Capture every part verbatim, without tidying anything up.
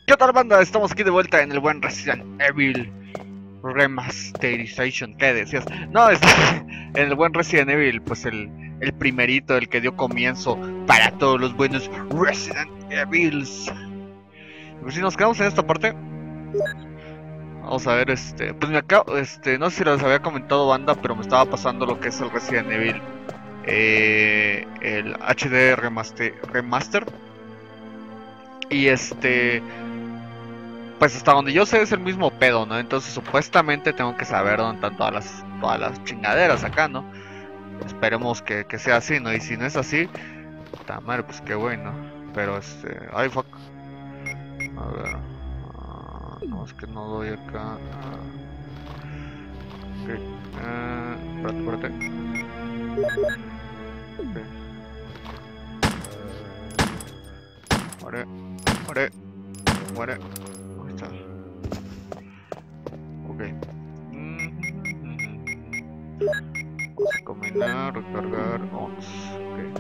¿Qué tal, banda? Estamos aquí de vuelta en el buen Resident Evil Remasterization. ¿Qué decías? No, es en el buen Resident Evil, pues el, el primerito, el que dio comienzo para todos los buenos Resident Evils. Pues si nos quedamos en esta parte, vamos a ver, este, pues me acabo, este, no sé si les había comentado, banda, pero me estaba pasando lo que es el Resident Evil, eh, el H D Remaster, Remaster, y este, pues hasta donde yo sé es el mismo pedo, ¿no? Entonces supuestamente tengo que saber dónde están todas las, todas las chingaderas acá, ¿no? Esperemos que, que sea así, ¿no? Y si no es así, puta madre, pues qué bueno. Pero este, ay fuck. A ver, uh, no, es que no doy acá. Uh, ok, uh, espérate, espérate. Okay. Muere, muere, muere. Ahí está. Ok. Vamos a combinar, recargar, ons. Ok.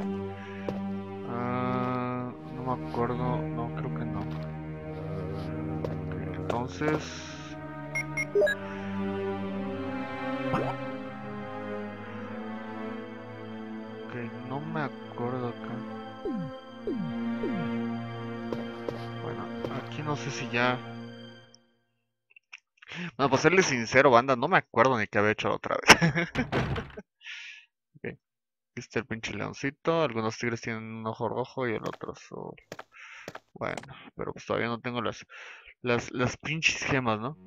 Uh, no me acuerdo, no, creo que no. Okay, entonces. Ok, no me acuerdo acá. Bueno, aquí no sé si ya. Bueno, para serles sincero, banda, no me acuerdo ni qué había hecho la otra vez. Okay. Aquí está el pinche leoncito. Algunos tigres tienen un ojo rojo y el otro azul. Bueno, pero pues todavía no tengo las, las, las pinches gemas, ¿no?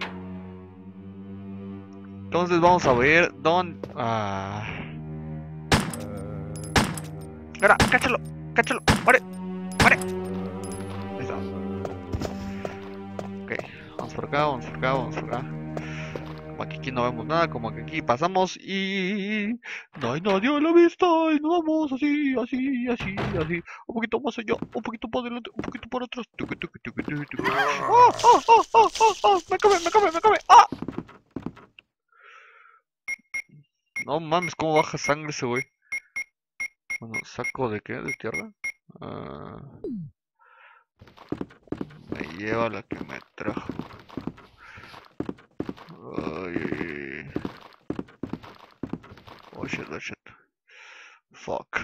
Entonces vamos a ver dónde. Ah. ¡Ahora! ¡Cáchalo! ¡Cáchalo! ¡Muere! ¡Muere! Ahí está. Ok, vamos por acá, vamos por acá, vamos por acá. Como que aquí no vemos nada, como que aquí pasamos y no hay nadie a la vista y nos vamos así, así, así, así, un poquito más allá, un poquito para adelante, un poquito para atrás. Tucu, tucu, tucu, tucu, tucu. ¡Ah! ¡Ah! ¡Ah! ¡Ah! ¡Ah! ¡Ah! ¡Me come! ¡Me come! ¡Me come! ¡Ah! No mames, cómo baja sangre ese güey. Bueno, ¿saco de qué? ¿De tierra? Ah, me lleva la que me trajo. Ay. Oh shit, oh shit. Fuck.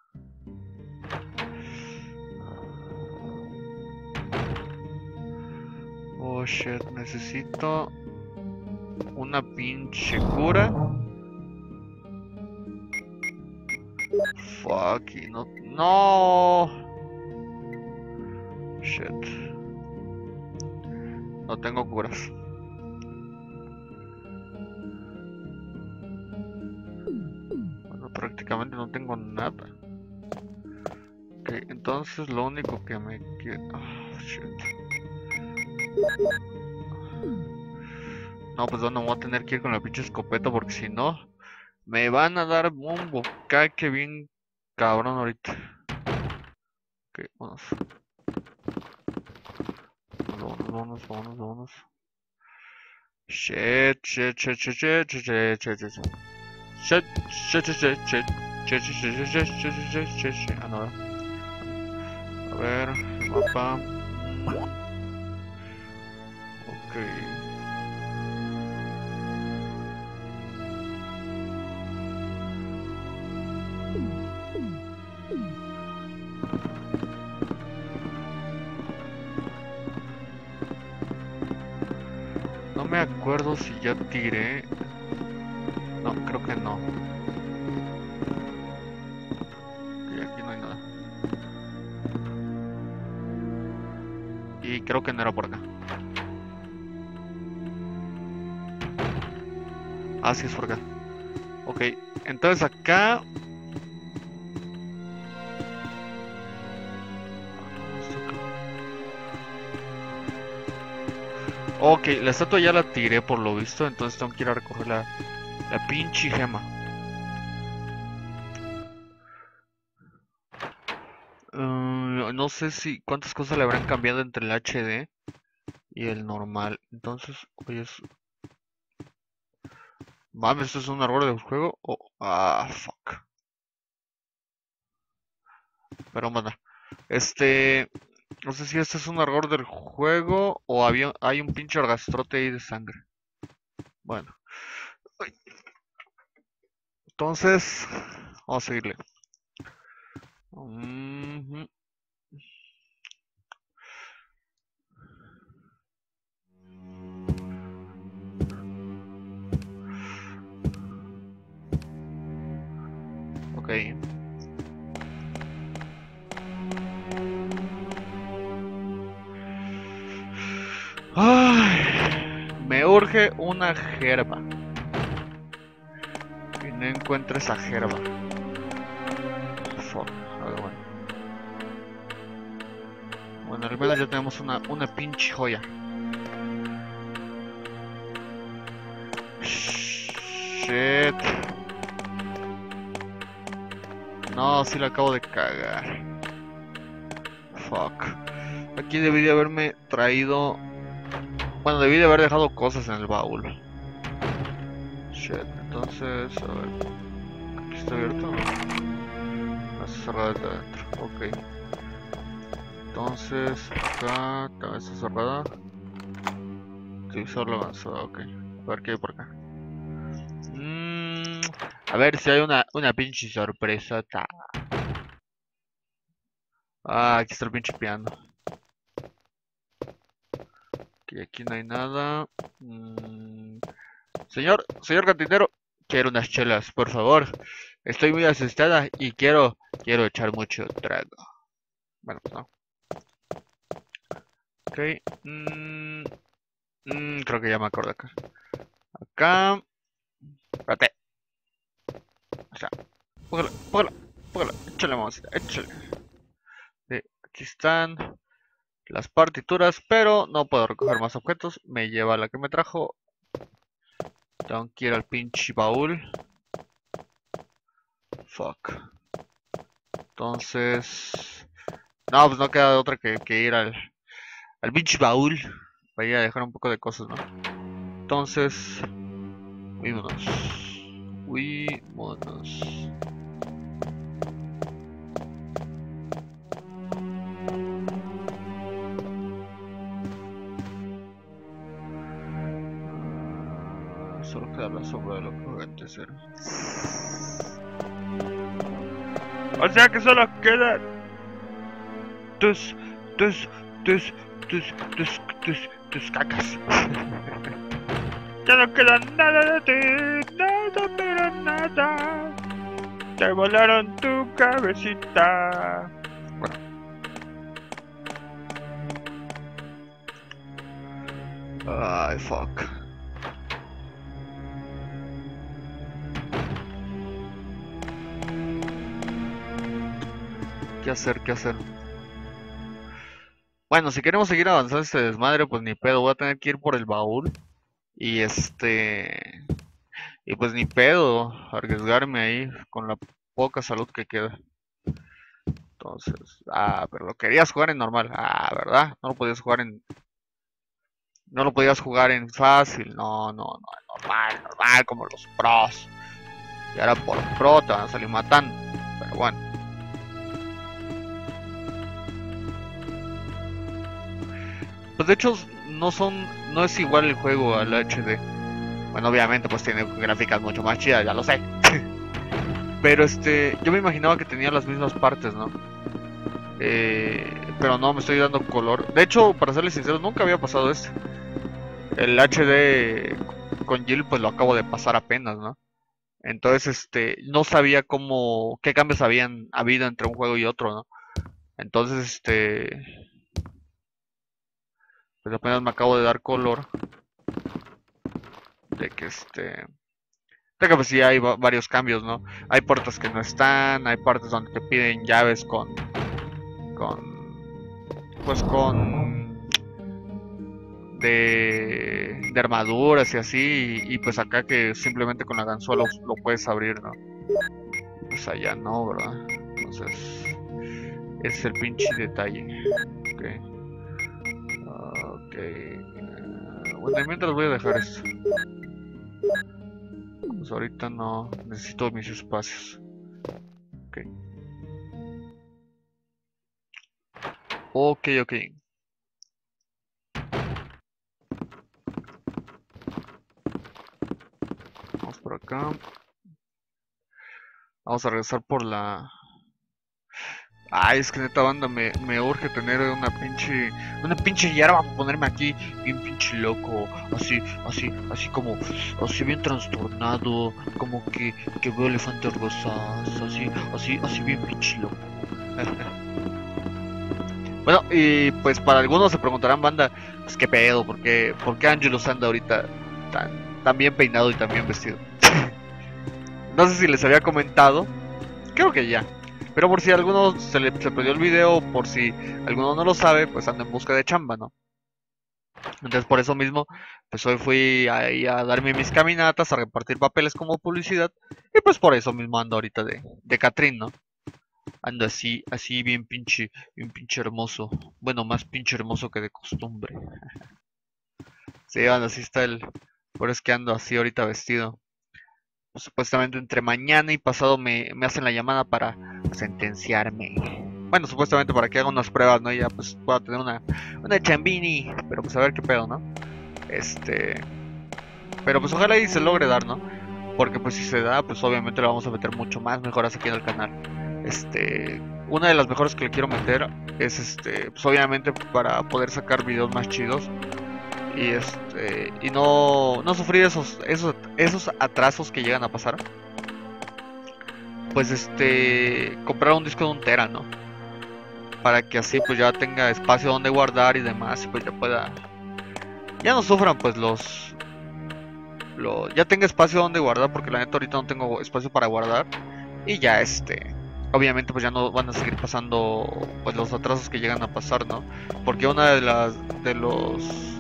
Oh shit, necesito una pinche cura. Fuck, y no. No. Shit. No tengo curas. Bueno, prácticamente no tengo nada. Ok, entonces lo único que me queda. Oh, shit. No, pues no, no voy a tener que ir con la pinche escopeta porque si no, me van a dar un bocaque bien cabrón ahorita. Ok, vamos. Vámonos, vámonos, vámonos, vámonos. Shit, shit, shit, shit, shit, shit, shit, shit, shit. Shit, shit, shit, shit, shit, shit, shit, shit, shit, shit, shit, shit, shit. Ah, no. A ver, el mapa. Ok. No me acuerdo si ya tiré. No, creo que no. Ok, aquí no hay nada. Y creo que no era por acá. Ah, sí es por acá. Ok, entonces acá. Ok, la estatua ya la tiré por lo visto, entonces tengo que ir a recoger la, la pinche gema. Uh, no sé si cuántas cosas le habrán cambiado entre el H D y el normal. Entonces, oye, es... Mames, ¿esto es un error del juego? Oh, ah, fuck. Pero bueno, este... No sé si este es un error del juego o había, hay un pinche orgastrote ahí de sangre. Bueno. Entonces, vamos a seguirle. Mm-hmm. Ok. Ay, me urge una jerba. Y no encuentro esa jerba. Fuck. A ver, bueno. Bueno, al menos ya tenemos una, una pinche joya. Shit. No, sí la acabo de cagar. Fuck. Aquí debí de haberme traído... Bueno, debí de haber dejado cosas en el baúl. Shit. Entonces, a ver. ¿Aquí está abierto? No. Está cerrado desde adentro. Ok. Entonces, acá también está cerrada. Utilizar la avanzada, ok. A ver qué hay por acá. Mm, a ver si hay una, una pinche sorpresa. Ah, aquí está el pinche piano. Ok, aquí no hay nada. Mm, señor, señor cantinero, quiero unas chelas, por favor. Estoy muy asustada y quiero, quiero echar mucho trago. Bueno, pues no. Ok. Mm, mm, creo que ya me acuerdo acá. Acá. Espérate. O sea, póngala, póngala, póngala. Échale, vamos, échale. Sí, aquí están las partituras, pero no puedo recoger más objetos. Me lleva la que me trajo. Tengo que ir al pinche baúl. Fuck. Entonces... No, pues no queda de otra que, que ir al, al pinche baúl. Para ir a dejar un poco de cosas, ¿no? Entonces... Huímonos. Huímonos. Ah, solo queda la sombra de lo que antes era. O sea que solo quedan tus, tus, tus, tus, tus, tus, tus cacas. Ya no queda nada de ti, nada pero nada. Te volaron tu cabecita. Bueno. Ay, fuck. ¿Qué hacer? ¿Qué hacer? Bueno, si queremos seguir avanzando este desmadre, pues ni pedo, voy a tener que ir por el baúl. Y este... Y pues ni pedo, arriesgarme ahí con la poca salud que queda. Entonces, ah, pero lo querías jugar en normal. Ah, ¿verdad? No lo podías jugar en... No lo podías jugar en fácil. No, no, no, normal, normal, como los pros. Y ahora por pro te van a salir matando. Pero bueno. Pues de hecho no son, no es igual el juego al H D. Bueno, obviamente pues tiene gráficas mucho más chidas, ya lo sé. Pero este, yo me imaginaba que tenía las mismas partes, ¿no? Eh, pero no, me estoy dando color. De hecho, para serles sincero, nunca había pasado este. El H D con Jill pues lo acabo de pasar apenas, ¿no? Entonces, este, no sabía cómo, qué cambios habían habido entre un juego y otro, ¿no? Entonces, este, pues apenas me acabo de dar color de que este, de que pues sí hay va- varios cambios, ¿no? Hay puertas que no están, hay partes donde te piden llaves con, con, pues con de, de armaduras y así, y, y pues acá que simplemente con la ganzúa lo, lo puedes abrir, ¿no? Pues allá no, ¿verdad? Entonces, ese es el pinche detalle. Ok. Ok. eh, bueno, y mientras voy a dejar esto. Pues ahorita no necesito mis espacios. Ok. Ok, ok. Vamos por acá. Vamos a regresar por la... Ay, es que neta banda, me, me urge tener una pinche... Una pinche hierba para ponerme aquí bien pinche loco. Así, así, así como... Así bien trastornado. Como que, que veo elefantes rosas. Así, así, así bien pinche loco. Bueno, y pues para algunos se preguntarán, banda, pues qué pedo, ¿por qué, por qué Angelus anda ahorita tan, tan bien peinado y tan bien vestido? No sé si les había comentado, creo que ya. Pero por si a alguno se le se perdió el video, por si alguno no lo sabe, pues anda en busca de chamba, ¿no? Entonces por eso mismo, pues hoy fui ahí a darme mis caminatas, a repartir papeles como publicidad, y pues por eso mismo ando ahorita de, de Catrín, ¿no? Ando así, así bien pinche, bien pinche hermoso. Bueno, más pinche hermoso que de costumbre. Sí, ando así está el... Por eso es que ando así ahorita vestido. Pues, supuestamente entre mañana y pasado me, me hacen la llamada para sentenciarme. Bueno, supuestamente para que haga unas pruebas, ¿no? Y ya pues pueda tener una, una chambini. Pero pues a ver qué pedo, ¿no? Este... Pero pues ojalá y se logre dar, ¿no? Porque pues si se da, pues obviamente le vamos a meter mucho más mejoras aquí en el canal. Este... Una de las mejoras que le quiero meter es este... Pues obviamente para poder sacar videos más chidos. Y este... Y no, no sufrir esos, esos, esos atrasos que llegan a pasar. Pues este... Comprar un disco de un tera, ¿no? Para que así pues ya tenga espacio donde guardar y demás. Y pues ya pueda... Ya no sufran pues los... Lo, ya tenga espacio donde guardar, porque la neta ahorita no tengo espacio para guardar. Y ya este... Obviamente pues ya no van a seguir pasando pues los atrasos que llegan a pasar, ¿no? Porque una de las... De los...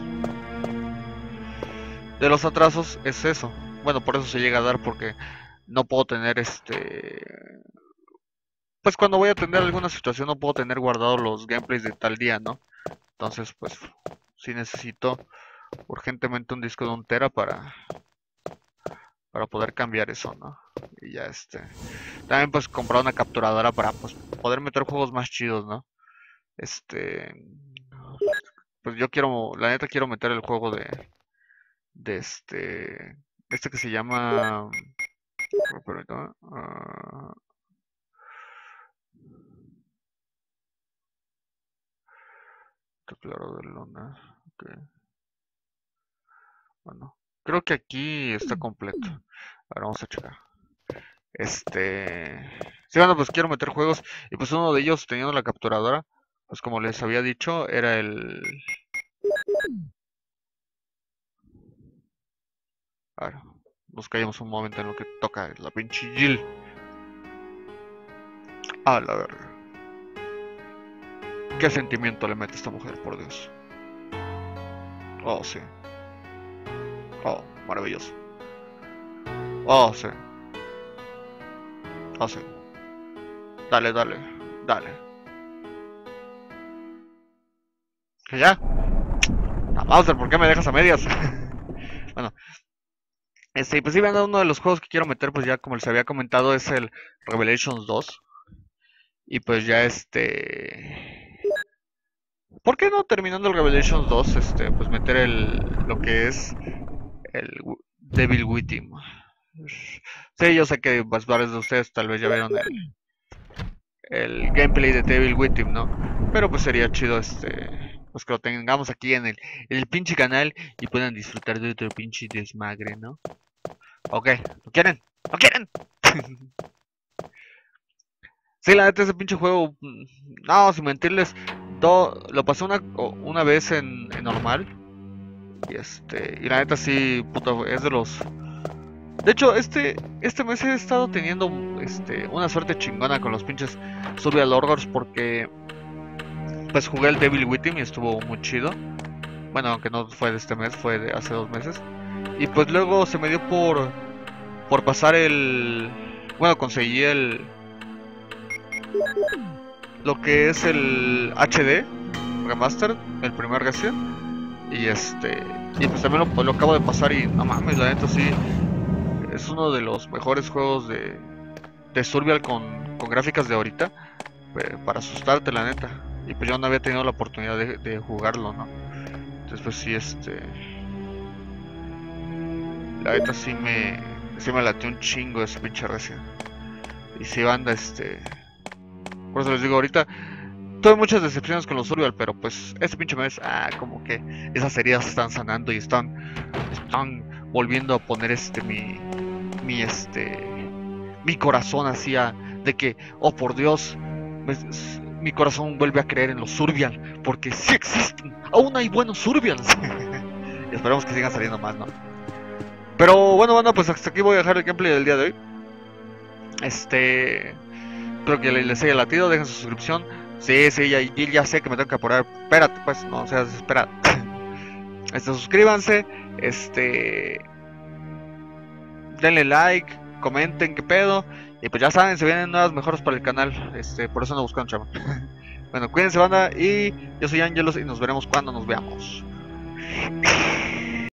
De los atrasos es eso. Bueno, por eso se llega a dar, porque no puedo tener este... Pues cuando voy a tener alguna situación no puedo tener guardados los gameplays de tal día, ¿no? Entonces pues sí necesito urgentemente un disco de un tera para... Para poder cambiar eso, ¿no? Y ya este... También pues comprar una capturadora para pues poder meter juegos más chidos, ¿no? Este... Pues yo quiero, la neta quiero meter el juego de... De este... Este que se llama... Permítame, uh, claro de luna. Okay. Bueno, creo que aquí está completo. Ahora vamos a checar. Este... Sí, bueno, pues quiero meter juegos. Y pues uno de ellos, teniendo la capturadora, pues como les había dicho, era el... A ver, nos callamos un momento en lo que toca la pinche Jill. A la verga. ¿Qué sentimiento le mete esta mujer, por Dios? Oh, sí. Oh, maravilloso. Oh, sí. Oh, sí. Dale, dale, dale. ¿Que ya? No, Mauser, ¿por qué me dejas a medias? Bueno, este, pues sí, uno de los juegos que quiero meter, pues ya como les había comentado, es el Revelations dos. Y pues ya este... ¿Por qué no terminando el Revelations dos, este, pues meter el, lo que es el Devil Within? Sí, yo sé que pues, varios de ustedes tal vez ya vieron el, el gameplay de Devil Within, ¿no? Pero pues sería chido este... Pues que lo tengamos aquí en el, en el pinche canal y puedan disfrutar de otro pinche desmagre, ¿no? Ok, ¿lo quieren? ¿Lo quieren? Sí, la neta ese pinche juego, no, sin mentirles, todo, lo pasé una, una vez en, en normal. Y este, y la neta sí, puta, es de los... De hecho, este, este mes he estado teniendo este, una suerte chingona con los pinches Survival Horrors porque pues jugué el Devil Within y estuvo muy chido. Bueno, aunque no fue de este mes, fue de hace dos meses. Y pues luego se me dio por, por pasar el... Bueno, conseguí el... Lo que es el H D Remastered, el primer Resident. Y este... Y pues también lo, lo acabo de pasar y no mames, la neta sí... Es uno de los mejores juegos de, de Survival con, con gráficas de ahorita. Para asustarte, la neta. Y pues yo no había tenido la oportunidad de, de jugarlo, ¿no? Entonces pues sí, este... La neta sí me... Sí me latió un chingo ese pinche Resident. Y sí, banda, este... Por eso les digo, ahorita tuve muchas decepciones con los Survival, pero pues este pinche mes, ah, como que esas heridas están sanando y están... Están volviendo a poner este mi... Mi este... Mi corazón así a... De que, oh por Dios... Me, mi corazón vuelve a creer en los Survival, porque sí existen, aún hay buenos Survials. Y esperamos que sigan saliendo más, ¿no? Pero bueno, bueno, pues hasta aquí voy a dejar el gameplay del día de hoy. Este... Espero que les haya latido, dejen su suscripción. Sí, sí, ya, ya sé que me tengo que apurar. Espérate, pues, no seas desesperado. Este, suscríbanse, este... denle like, comenten qué pedo. Y pues ya saben, se vienen nuevas mejoras para el canal. Este, por eso no buscan chama. Bueno, cuídense, banda, y yo soy Angelos y nos veremos cuando nos veamos.